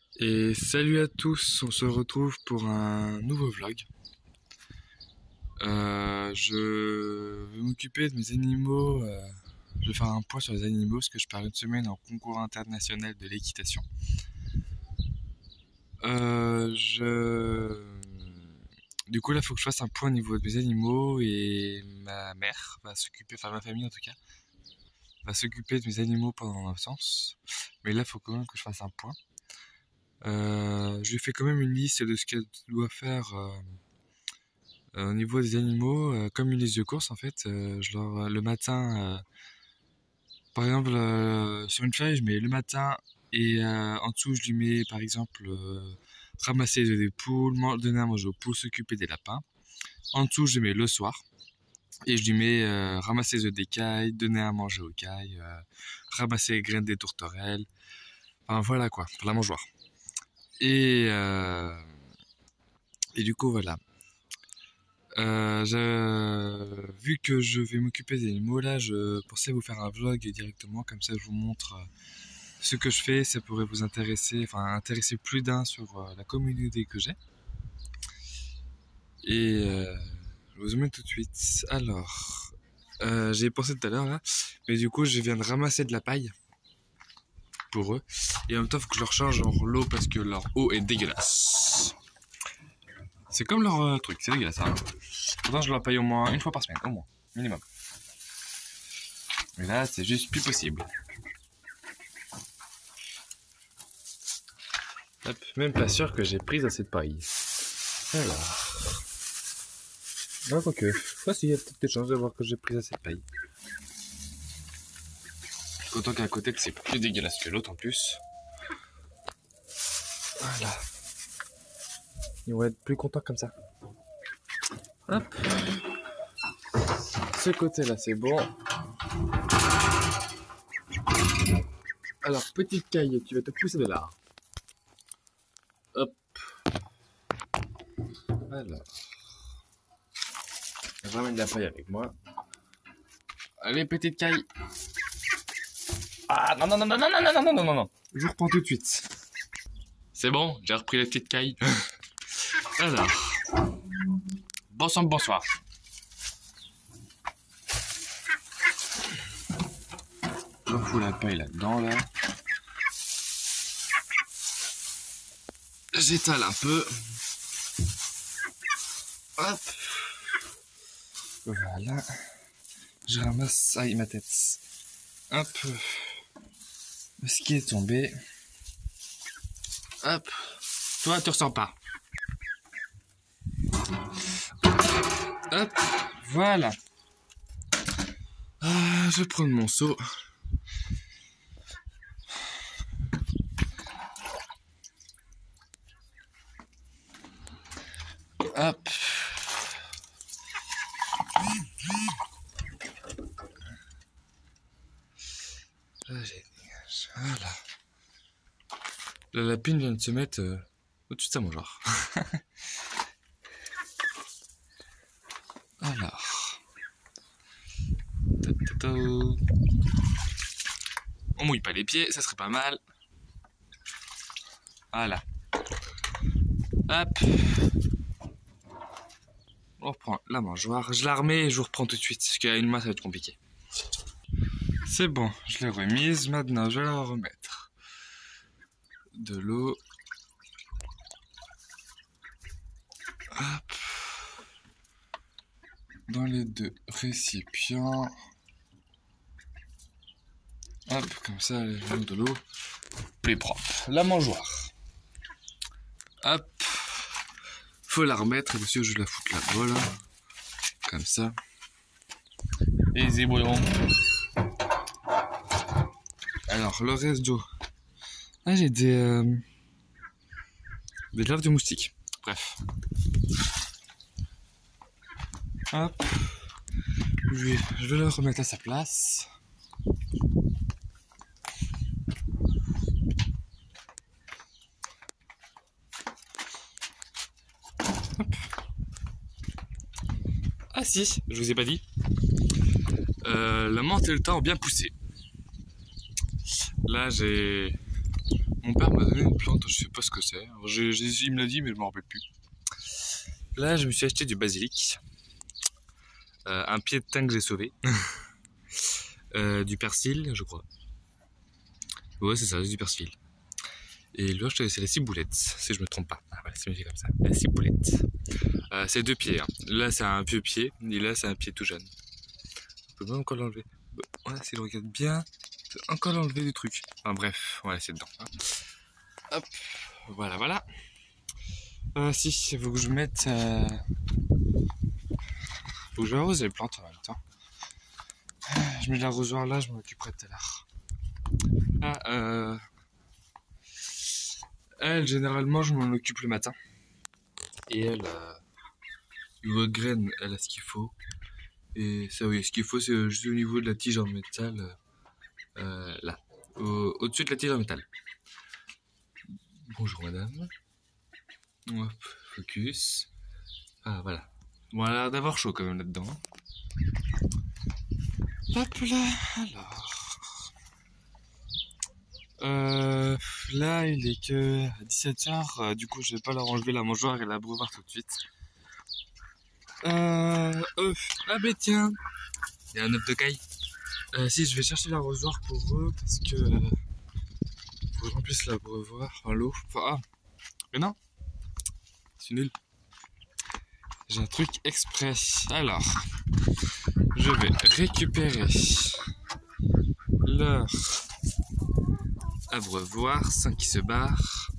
Et salut à tous, on se retrouve pour un nouveau vlog. Je vais m'occuper de mes animaux, je vais faire un point sur les animaux parce que je pars une semaine en concours international de l'équitation. Du coup là, il faut que je fasse un point au niveau de mes animaux et ma mère va s'occuper, enfin ma famille en tout cas, va s'occuper de mes animaux pendant mon absence. Mais là, il faut quand même que je fasse un point. Je lui fais quand même une liste de ce qu'elle doit faire au niveau des animaux, comme une liste de courses en fait. Le matin, par exemple, sur une feuille, je mets le matin et en dessous, je lui mets par exemple ramasser les œufs des poules, donner à manger aux poules, s'occuper des lapins. En dessous, je lui mets le soir et je lui mets ramasser les œufs des cailles, donner à manger aux cailles, ramasser les graines des tourterelles. Enfin voilà quoi, pour la mangeoire. Et du coup voilà. Vu que je vais m'occuper des animaux là, je pensais vous faire un vlog directement, comme ça je vous montre ce que je fais, ça pourrait vous intéresser, enfin intéresser plus d'un sur la communauté que j'ai. Et je vous emmène tout de suite. Alors, j'ai pensé tout à l'heure là, mais du coup je viens de ramasser de la paille pour eux, et en même temps il faut que je leur change l'eau parce que leur eau est dégueulasse. C'est comme leur truc, c'est dégueulasse. Hein. Pourtant, je leur paye au moins une fois par semaine, au moins, minimum. Mais là, c'est juste plus possible. Hop, même pas sûr que j'ai pris assez de paille. Alors. Non, quoique. Moi, il y a peut-être des chances de voir que j'ai pris assez de paille. Autant qu'à côté que c'est plus dégueulasse que l'autre en plus. Voilà. Ils vont être plus contents comme ça. Hop. Ce côté-là, c'est bon. Alors, petite caille, tu vas te pousser de là. Hop. Alors. Je ramène de la paille avec moi. Allez, petite caille. Ah, non, non, non, non, non, non, non, non, non, non, non. Je reprends tout de suite. C'est bon, j'ai repris la petite caille. Alors. Bonsoir. Je fous la paille là-dedans, là. J'étale un peu. Hop. Voilà. Je ramasse... Aïe, ma tête. Hop. Ce qui est tombé. Hop. Toi, tu ressens pas. Hop. Voilà. Ah, je vais prendre mon seau. Hop. Là, voilà. La lapine vient de se mettre au-dessus de sa mangeoire. Alors. On mouille pas les pieds, ça serait pas mal. Voilà. Hop. On reprend la mangeoire. Je la remets et je vous reprends tout de suite. Parce qu'à une main, ça va être compliqué. C'est bon, je l'ai remise. Maintenant, je vais la remettre de l'eau. Hop. Dans les deux récipients. Hop, comme ça, elle est de l'eau. Plus propre. La mangeoire. Hop. Faut la remettre, et monsieur, je la fous là-bas, là. Comme ça. Et les ébouillons. Alors, le reste d'eau. Ah, j'ai des larves de moustiques. Bref. Hop. Je vais le remettre à sa place. Hop. Ah si, je vous ai pas dit. La menthe et le thym ont bien poussé. Là, j'ai Mon père m'a donné une plante, je sais pas ce que c'est. Il me l'a dit, mais je m'en rappelle plus. Là, je me suis acheté du basilic. Un pied de thym que j'ai sauvé. Du persil, je crois. Ouais, c'est ça, c'est du persil. Et là, c'est la ciboulette, si je me trompe pas. Ah, voilà, c'est comme ça. La ciboulette. C'est 2 pieds. Hein. Là, c'est un vieux pied. Et là, c'est un pied tout jeune. On peut même encore l'enlever. Ouais, si je regarde bien, je peux encore l'enlever du truc. Enfin, bref, voilà, c'est dedans. Hein. Hop, voilà, voilà. Si, il faut que je mette... Faut que je arrose les plantes en même temps. Je mets l'arrosoir là, je m'en occuperai tout à l'heure. Elle, généralement, je m'en occupe le matin. Et elle, niveau de graines, elle a ce qu'il faut. Et ça, oui, ce qu'il faut, c'est juste au niveau de la tige en métal. Là, au-dessus de la tige en métal. Bonjour madame. Hop, focus. Ah, voilà. Bon, elle a l'air d'avoir chaud quand même là-dedans. Hop là, alors. Là, il est que 17h. Du coup, je vais pas leur enlever la mangeoire et la l'abreuvoir tout de suite. Ah, ben tiens. Il y a un œuf de caille. Si, je vais chercher l'arrosoir pour eux parce que faut que je remplisse l'abreuvoir, enfin l'eau. Enfin, ah, mais non, c'est nul. J'ai un truc exprès. Alors, je vais récupérer leur abreuvoir sans qu'ils se barrent.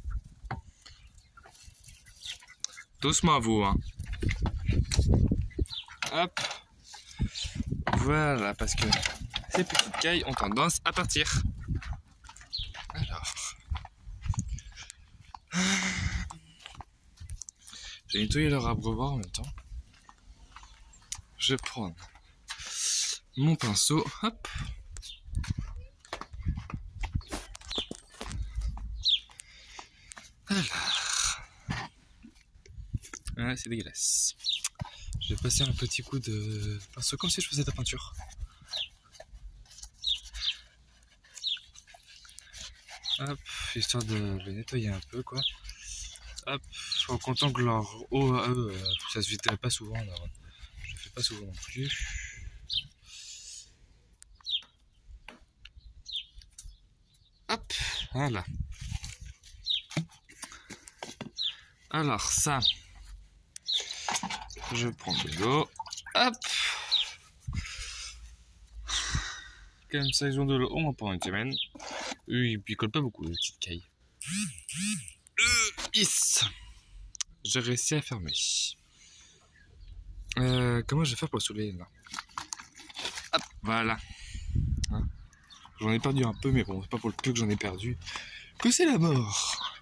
Doucement à vous, hein. Hop. Voilà, parce que ces petites cailles ont tendance à partir. Alors. J'ai nettoyé leur abreuvoir en même temps. Je vais prendre mon pinceau. Hop. Alors. Ah, c'est dégueulasse. Je vais passer un petit coup de pinceau comme si je faisais de la peinture. Hop, histoire de le nettoyer un peu, quoi. Hop, je suis content que leur eau à eux, ça se vide pas souvent. Alors, je le fais pas souvent non plus. Hop, voilà. Alors ça, je prends de l'eau. Hop. Comme ça, ils ont de l'eau au moins pendant une semaine. Eux, ils picolent pas beaucoup, les petites cailles. Is. J'ai réussi à fermer. Comment je vais faire pour le soulever là? Hop, voilà. Hein, j'en ai perdu un peu, mais bon, c'est pas pour le peu que j'en ai perdu que c'est la mort.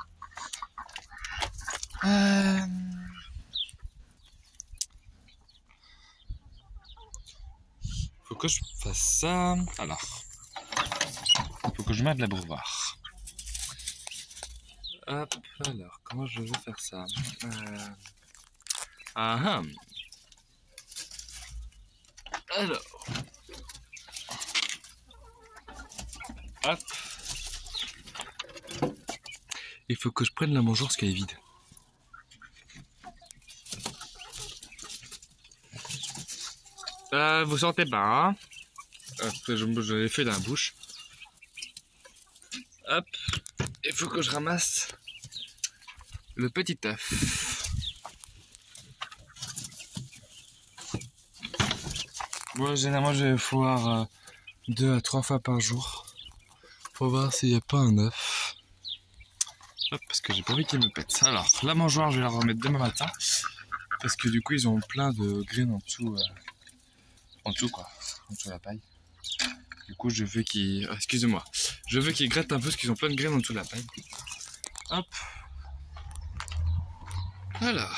Faut que je fasse ça. Alors, faut que je mette l'abreuvoir. Hop, alors, comment je vais faire ça? Alors, hop. Il faut que je prenne la mangeoire parce qu'elle est vide. Vous sentez pas, hein? Je l'ai fait dans la bouche. Hop, il faut que je ramasse le petit œuf. Moi, généralement, je vais voir 2 à 3 fois par jour pour voir s'il n'y a pas un œuf. Hop, parce que j'ai pas envie qu'il me pète. Alors, la mangeoire, je vais la remettre demain matin parce que du coup, ils ont plein de graines en dessous. En dessous, quoi. En dessous de la paille. Du coup, je veux qu'ils... excusez-moi. Je veux qu'ils grattent un peu parce qu'ils ont plein de graines en dessous de la paille. Hop. Alors.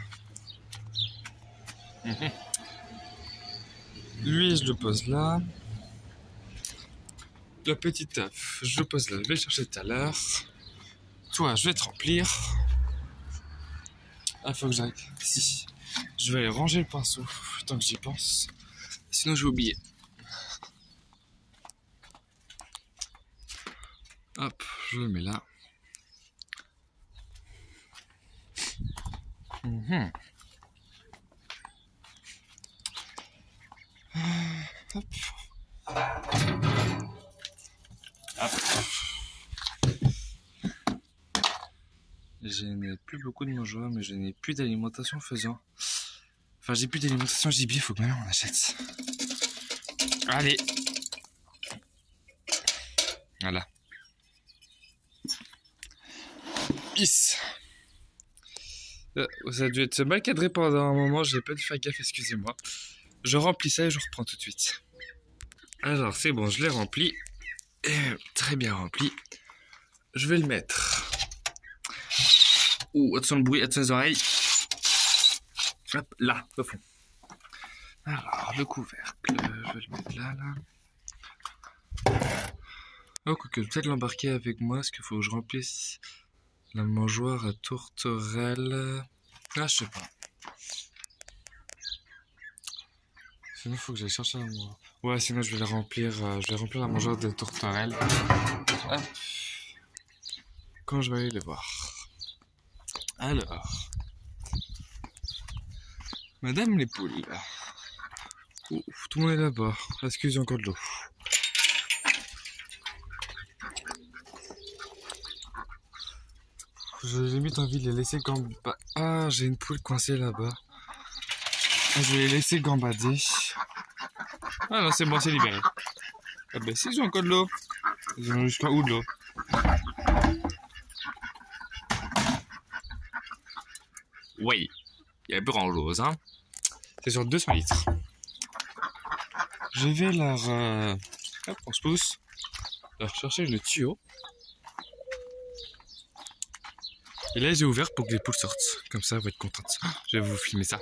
Lui, je le pose là. Le petit œuf, je le pose là. Je vais le chercher tout à l'heure. Toi, je vais te remplir. Ah, faut que j'arrête. Si. Je vais aller ranger le pinceau. Tant que j'y pense. Sinon, je vais oublier. Hop, je le mets là. Hop. Hop. Je n'ai plus beaucoup de mangeoires, mais je n'ai plus d'alimentation faisant. Enfin, j'ai plus d'alimentation gibier, faut que maintenant on achète. Allez. Voilà. Is. Ça a dû être mal cadré pendant un moment, j'ai pas dû faire gaffe, excusez-moi. Je remplis ça et je reprends tout de suite. Alors, c'est bon, je l'ai rempli. Très bien rempli. Je vais le mettre. Ouh, attention le bruit, attention les oreilles. Hop, là, au fond. Alors, le couvercle, je vais le mettre là. Oh, quoique, peut-être l'embarquer avec moi, parce qu'il faut que je remplisse la mangeoire à tourterelle. Ah, je sais pas. Sinon, il faut que j'aille chercher la mangeoire. Ouais, sinon, je vais remplir la mangeoire de tourterelle. Hop. Quand je vais aller les voir. Alors. Madame les poules. Ouf, tout le monde est là-bas. Excusez encore de l'eau. J'ai limite envie de les laisser gambader. Ah, j'ai une poule coincée là-bas. Je vais les laisser gambader. Ah non, c'est bon, c'est libéré. Ah ben si, j'ai encore de l'eau. Ils ont jusqu'à où de l'eau? Oui, il y a plus grand chose, hein. C'est sur 200 litres. Je vais leur... Hop, on se pousse. Leur chercher le tuyau. Et là, j'ai ouvert pour que les poules sortent. Comme ça, elles vont être contentes. Je vais vous filmer ça.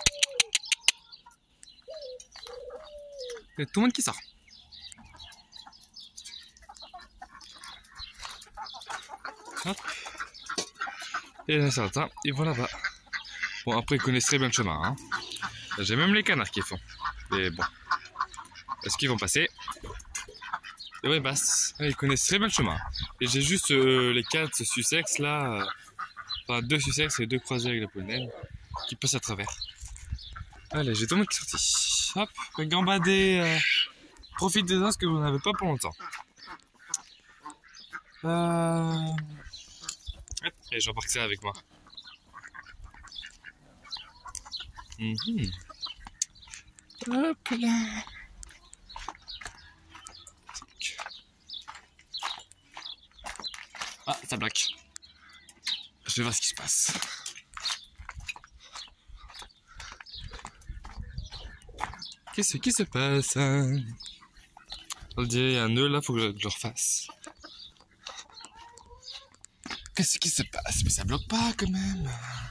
Il y a tout le monde qui sort. Hop. Et là, certains, ils vont là-bas. Bon, après, ils connaissent très bien le chemin. Hein. J'ai même les canards qui font. Mais bon. Est-ce qu'ils vont passer? Et ouais, ils passent. Ils connaissent très bien le chemin. Et j'ai juste les 4 Sussex là. Enfin, 2 Sussex et 2 croisés avec la poule naine qui passent à travers. Allez, j'ai tout le monde qui est sorti. Hop, gambader. Profitez-en parce que vous n'en avez pas pour longtemps. Et j'embarque ça avec moi. Hop là. Ah, ça bloque. Je vais voir ce qui se passe. Qu'est-ce qui se passe? On dirait il y a un nœud là, faut que je le refasse. Qu'est-ce qui se passe? Mais ça bloque pas quand même.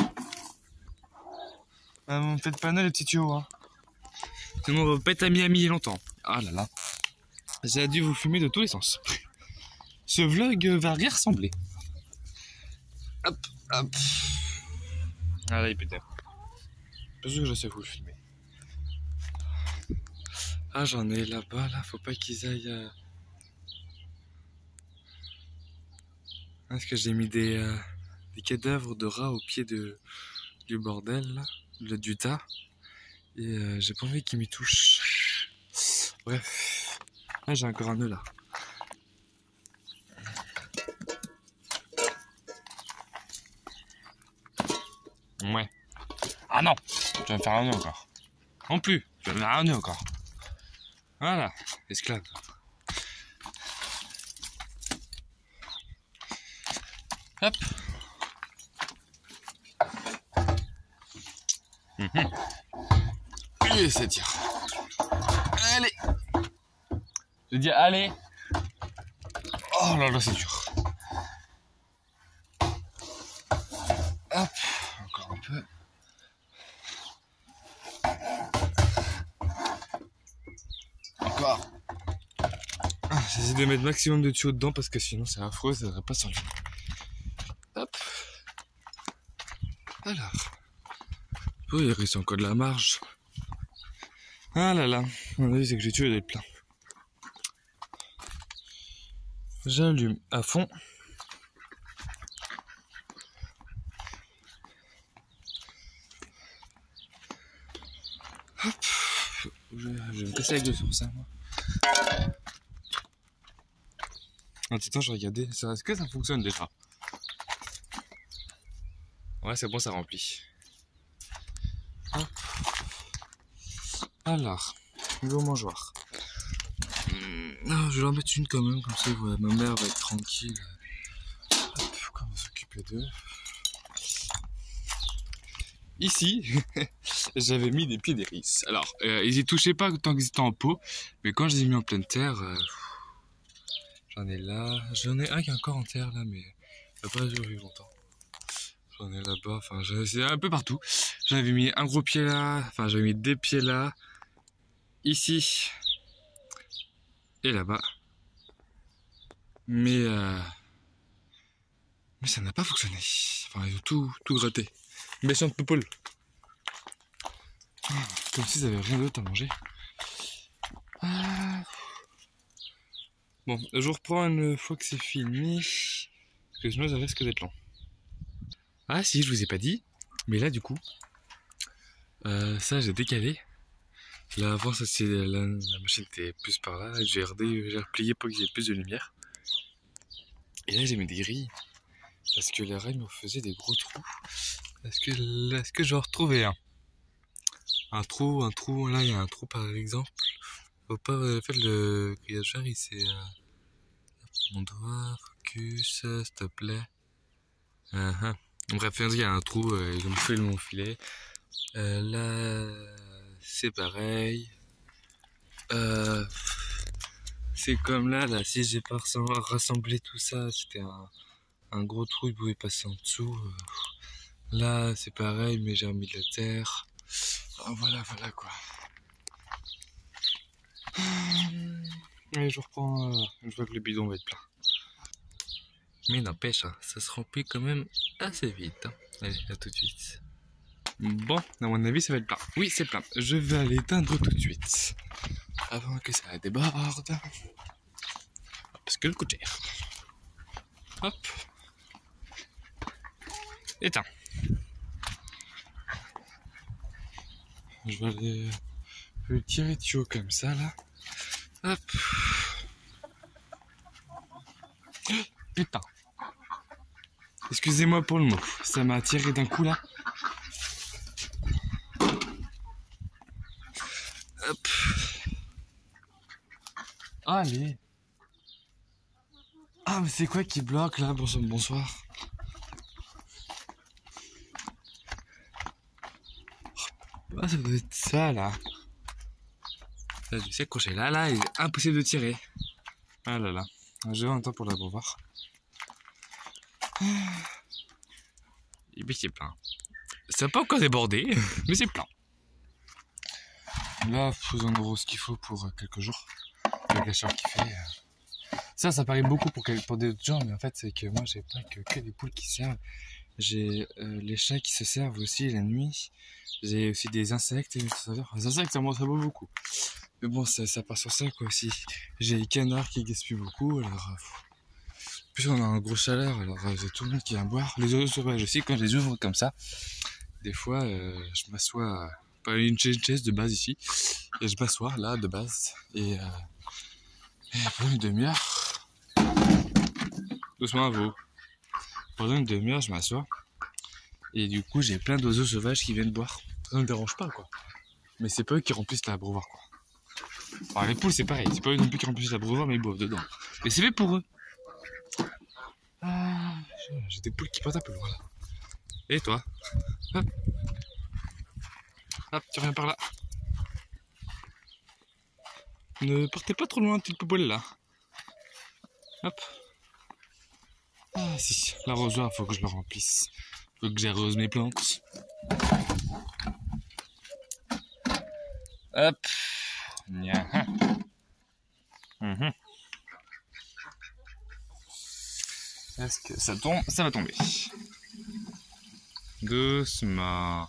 Ah, on fait pas les petits tuyaux, hein. Sinon on va pas être amis longtemps. Ah là là. J'ai dû vous fumer de tous les sens. Ce vlog va rien ressembler. Hop, hop. Ah là il peut être. Parce que je sais vous le filmer. Ah j'en ai là-bas là, faut pas qu'ils aillent. Parce que j'ai mis des cadavres de rats au pied du bordel là, du tas. Et j'ai pas envie qu'ils m'y touchent. Bref. Ah j'ai encore un nœud là. Ouais. Ah non, tu vas me faire un nœud encore. Non plus, tu vas me faire un nœud encore. Voilà, esclave. Hop. Et ça tire. Allez. Je dis allez. Oh là là, c'est dur. Hop, encore un peu. Encore. J'essaie de mettre maximum de tuyaux dedans parce que sinon c'est affreux, ça ne devrait pas s'enlever. Hop. Alors. Oh, il reste encore de la marge. Ah là là. Mon avis, c'est que j'ai tué d'être plein. J'allume à fond. Hop. Je vais me casser la gueule sur ça, moi. Attends, je regardais. Est-ce que ça fonctionne déjà? Ouais, c'est bon, ça remplit. Hop. Alors, niveau mangeoire. Je vais en mettre une quand même, comme ça ouais, ma mère va être tranquille. Hop, on va s'occuper d'eux. Ici, j'avais mis des pieds d'iris. Alors, ils y touchaient pas tant qu'ils étaient en pot, mais quand je les ai mis en pleine terre, j'en ai là. J'en ai un qui est encore en terre là, mais il va pas durer longtemps. J'en ai là-bas, enfin, c'est un peu partout. J'avais mis un gros pied là, enfin, j'avais mis des pieds là, ici, et là-bas. Mais ça n'a pas fonctionné. Enfin, ils ont tout gratté. Méchante poupole. Comme s'ils avaient rien d'autre à manger. Bon, je reprends une fois que c'est fini. Parce que sinon ça risque d'être long. Ah si, je vous ai pas dit. Mais là du coup, ça j'ai décalé. Là avant ça c'est la machine était plus par là. J'ai replié pour qu'il y ait plus de lumière. Et là j'ai mis des grilles. Parce que les règles me faisaient des gros trous. Est-ce que j'en retrouvais un? Un trou, là il y a un trou par exemple. Faut pas faire le grillage il c'est mon doigt, focus, s'il te plaît. Bref, il y a un trou, ils ont fait mon filet. Là, c'est pareil. C'est comme là, si j'ai pas rassemblé tout ça, c'était un gros trou, il pouvait passer en dessous. Là, c'est pareil, mais j'ai remis de la terre. Voilà quoi. Et je reprends, je vois que le bidon va être plein. Mais n'empêche, hein, ça se remplit quand même assez vite. Hein. Allez, à tout de suite. Bon, à mon avis, ça va être plein. Oui, c'est plein. Je vais aller éteindre tout de suite. Avant que ça déborde. Parce que le coûte cher. Hop. Éteins. Je vais aller tirer le tuyau comme ça, là. Hop. Putain. Excusez-moi pour le mot. Ça m'a tiré d'un coup, là. Hop. Allez. Ah, mais c'est quoi qui bloque, là? Bonsoir. Ah, ça doit être ça, là. Là, je sais accrocher là, il est impossible de tirer. Ah là là. J'ai un temps pour la revoir. Et puis c'est plein. Ça n'a pas encore débordé, mais c'est plein. Là, vous en aurez ce qu'il faut pour quelques jours. Avec la chaleur qu'il fait. Ça paraît beaucoup pour d'autres gens, mais en fait, c'est que moi, j'ai pas que des poules qui servent. J'ai les chats qui se servent aussi la nuit. J'ai aussi des insectes. Les insectes, ça m'en vaut beaucoup. Mais bon, ça part sur ça, quoi, aussi. J'ai les canards qui gaspillent beaucoup, alors... En plus, on a un gros chaleur, alors j'ai tout le monde qui vient boire. Les oiseaux sauvages aussi, quand je les ouvre comme ça, des fois, je m'assois... Pas une chaise de base ici. Et je m'assois, là, de base. Et pendant une demi-heure... Doucement à vous. Pendant une demi-heure, je m'assois. Et du coup, j'ai plein d'oiseaux sauvages qui viennent boire. Ça ne me dérange pas, quoi. Mais c'est pas eux qui remplissent l'abreuvoir, quoi. Alors, les poules, c'est pareil. C'est pas eux non plus qui remplissent l'abreuvoir, mais ils boivent dedans. Mais c'est fait pour eux. Ah, j'ai des poules qui partent un peu loin, là. Et toi? Hop. Hop, tu reviens par là. Ne partez pas trop loin, petite poupole, là. Hop. Ah, si. L'arrosoir, faut que je le remplisse. Faut que j'arrose mes plantes. Hop. Nya. Est-ce que ça tombe? Ça va tomber. Doucement.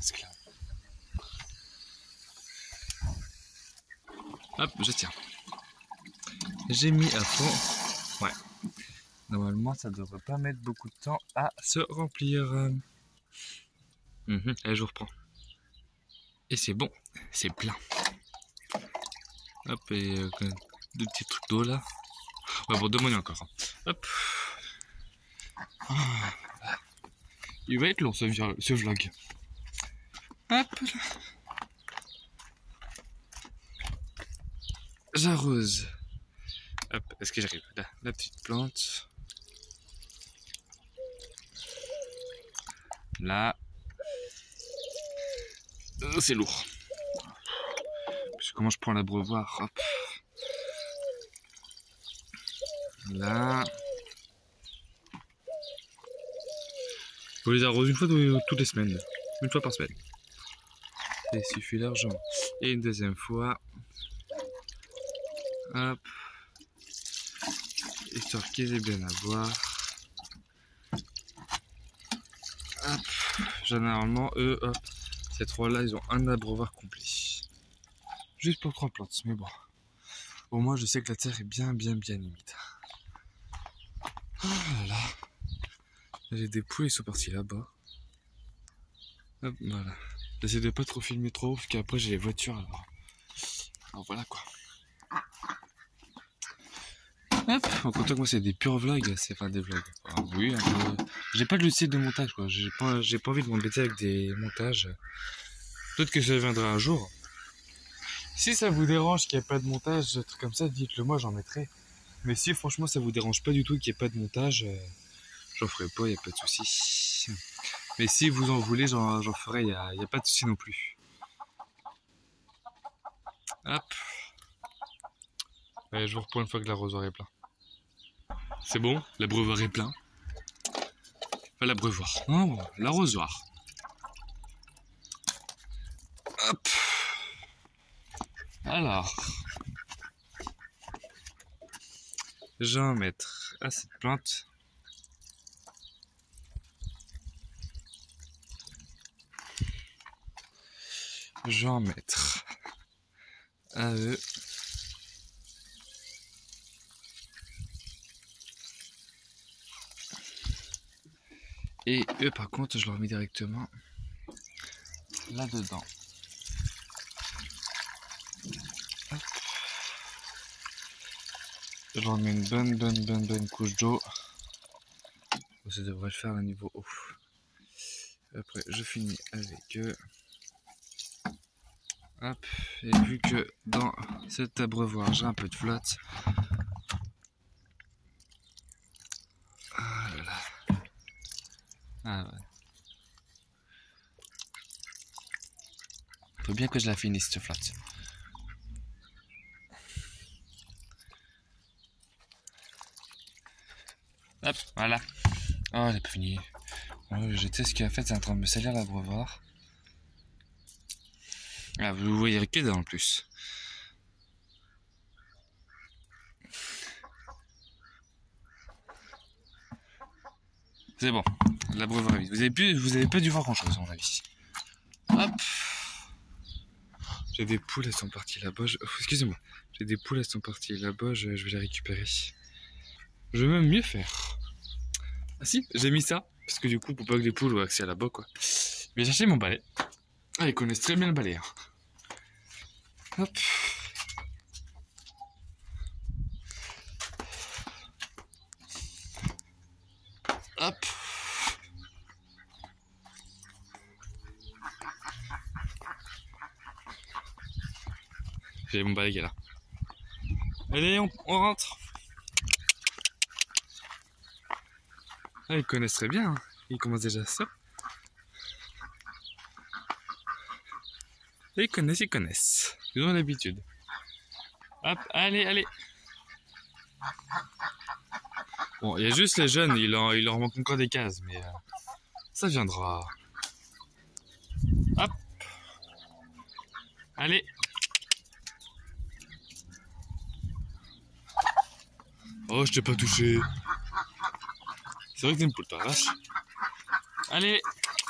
Hop, je tiens. J'ai mis à fond. Ouais. Normalement, ça devrait pas mettre beaucoup de temps à se remplir. Allez, je vous reprends. Et c'est bon, c'est plein. Hop, et deux petits trucs d'eau là. Ouais, bon, 2 moyens encore. Hop. Il va être long ce vlog. Hop. J'arrose. Hop, est-ce que j'arrive là, la petite plante. Là. C'est lourd. Comment je prends l'abreuvoir. Hop. Là. Faut les arroser une fois toutes les semaines. Une fois par semaine. Il suffit largement. Et une deuxième fois. Hop. Histoire qu'ils aient bien à boire. Hop. Généralement, eux, hop. Ces 3-là, ils ont un abreuvoir complet. Juste pour 3 plantes, mais bon. Au moins, je sais que la terre est bien humide. Oh là là. J'ai des poules, ils sont partis là-bas. Hop, voilà. J'essaie de pas trop filmer trop, parce qu'après j'ai les voitures, alors voilà quoi. Hop, en comptant que moi c'est des purs vlogs, c'est pas des vlogs. Ah, oui, un peu. J'ai pas de logiciel de montage quoi, j'ai pas envie de m'embêter avec des montages. Peut-être que ça viendra un jour. Si ça vous dérange qu'il n'y ait pas de montage, des trucs comme ça, dites-le moi, j'en mettrai. Mais si franchement ça vous dérange pas du tout qu'il n'y ait pas de montage, j'en ferai pas, il n'y a pas de souci. Mais si vous en voulez, j'en ferai, il n'y a pas de souci non plus. Hop. Allez, je vous reprends une fois que l'arrosoir est plein. C'est bon, l'abreuvoir est plein. Enfin, l'abreuvoir. Non, l'arrosoir. Hop. Alors. Je vais en mettre à cette plante. Je vais en mettre à eux. Et eux par contre je leur mets directement là-dedans. Je leur mets une bonne couche d'eau. Ça devrait le faire à niveau eau. Après je finis avec eux. Hop, et vu que dans cet abreuvoir j'ai un peu de flotte. Ah là là. Ah ouais. Faut bien que je la finisse cette flotte. Hop, voilà. Oh, elle est pas finie. Je sais ce qu'elle a fait, c'est en train de me salir l'abreuvoir. Ah, vous voyez que dans le plus. C'est bon, l'abreuvoir est vide. Vous avez pas dû voir grand chose à mon avis. Hop. J'ai des poules, elles sont parties là-bas. Excusez-moi. J'ai des poules, elles sont parties là-bas. Je vais les récupérer. Je vais même mieux faire. Ah si, j'ai mis ça. Parce que du coup, pour pas que les poules aient accès à là-bas, quoi. Mais j'ai acheté mon balai. Ah, ils connaissent très bien le balai. Hein. Hop. Hop. J'ai mon balai qui est là. Allez, on rentre. Ah, ils connaissent très bien. Hein. Ils commencent déjà ça. Ils connaissent. Ils ont l'habitude. Hop, allez. Bon, il y a juste les jeunes, il leur manque encore des cases, mais ça viendra. Hop. Allez. Oh, je t'ai pas touché. C'est vrai que t'es une poule, toi, vache. Allez.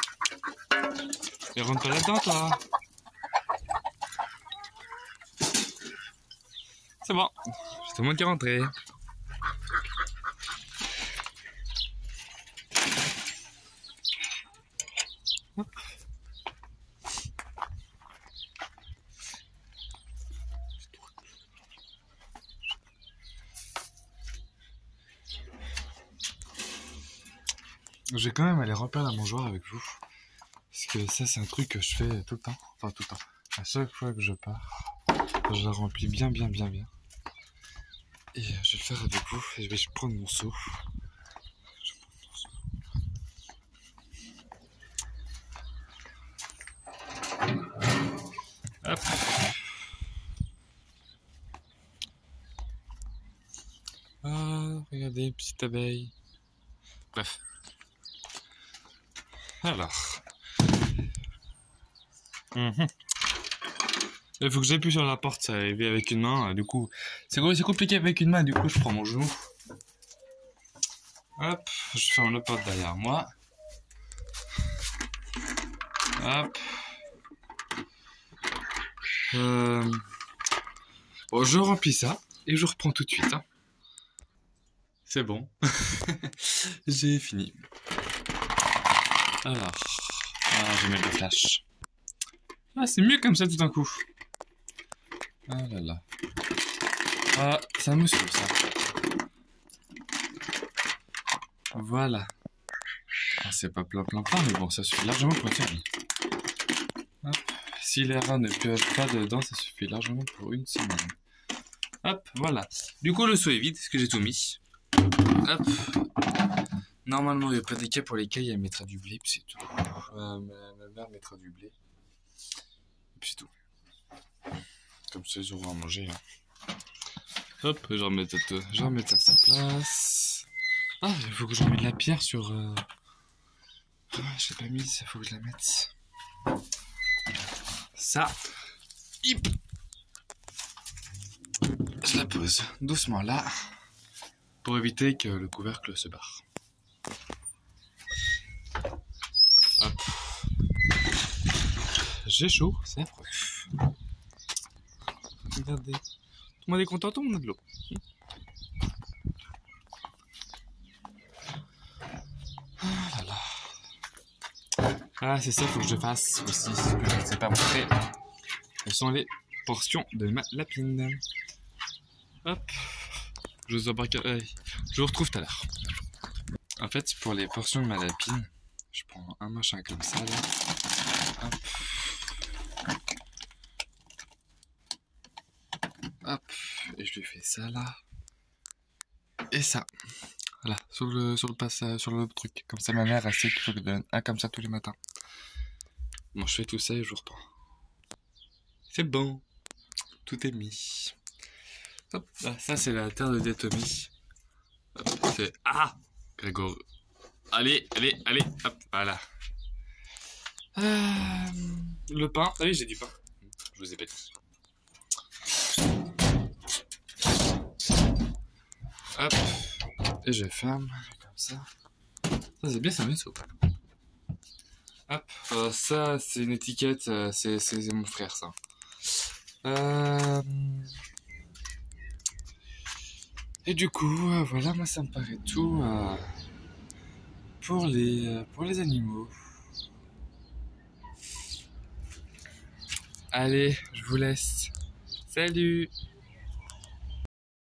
Mais rentre pas là-dedans, toi. C'est bon. C'est tout le monde qui est rentré. je vais quand même aller remplir la mangeoire avec vous. Parce que ça, c'est un truc que je fais tout le temps. Enfin, tout le temps. À chaque fois que je pars, je la remplis bien. Et je vais le faire avec vous. Et je vais prendre mon seau. Hop. Ah, regardez, petite abeille. Bref. Alors. Il faut que j'appuie sur la porte, ça arrive avec une main. Du coup, c'est compliqué avec une main. Du coup, je prends mon genou. Hop, je ferme la porte derrière moi. Hop. Bon, je remplis ça et je reprends tout de suite. Hein. C'est bon. J'ai fini. Alors, je vais mettre le flash. Ah, c'est mieux comme ça tout d'un coup. Ah là là. Ah, ça me saoule ça. Voilà. Ah, c'est pas plein, mais bon, ça suffit largement pour être fini. Hop. Si les rats ne peuvent pas dedans, ça suffit largement pour une semaine. Hop, voilà. Du coup, le seau est vide, parce que j'ai tout mis. Hop. Normalement, il n'y a pas des cas pour lesquels elle mettra du blé, puis c'est tout. Ma mère mettra du blé. Et puis c'est tout. Comme ça, ils auront à manger. Hein. Hop, je remets à sa place. Ah, il faut que je remette la pierre sur... Ah, je l'ai pas mise, il faut que je la mette. Ça. Hip. Je la pose doucement là. Pour éviter que le couvercle se barre. Hop. J'ai chaud, c'est affreux. Regardez. Tout le monde est content, tout le monde a de l'eau. Ah là là. Ah, c'est ça, faut que je fasse aussi. Ce que je ne sais pas montrer. Ce sont les portions de ma lapine. Hop. Je vous retrouve tout à l'heure. En fait, pour les portions de ma lapine, je prends un machin comme ça là. Hop. Hop. Et je lui fais ça là. Et ça. Voilà, sur le passage, sur le truc. Comme ça, ma mère, elle sait qu'il faut que je donne un comme ça tous les matins. Bon, je fais tout ça et je reprends. C'est bon. Tout est mis. Hop, là, ça c'est la terre de diatomie. C'est... Ah Grégory. Allez, hop, voilà. Le pain. Ah oui, j'ai du pain. Je vous ai pas dit. Hop. Et je ferme, comme ça. Ça c'est bien, ça met soupe. Hop. Ça, c'est une étiquette, c'est mon frère, ça. Et du coup, voilà, moi ça me paraît tout pour les animaux. Allez, je vous laisse. Salut!